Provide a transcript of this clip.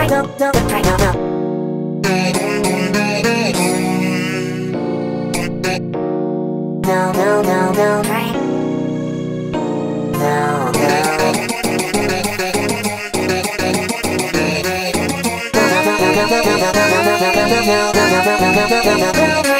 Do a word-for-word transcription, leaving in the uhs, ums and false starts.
no, no, try no, no. No, no, no, no, try. No, no. No, no, no, no, no, no, no, no, no, no, no, no, no, no, no, no, no, no.